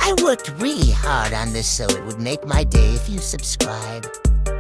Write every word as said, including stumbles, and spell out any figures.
I worked really hard on this so it would make my day if you subscribe.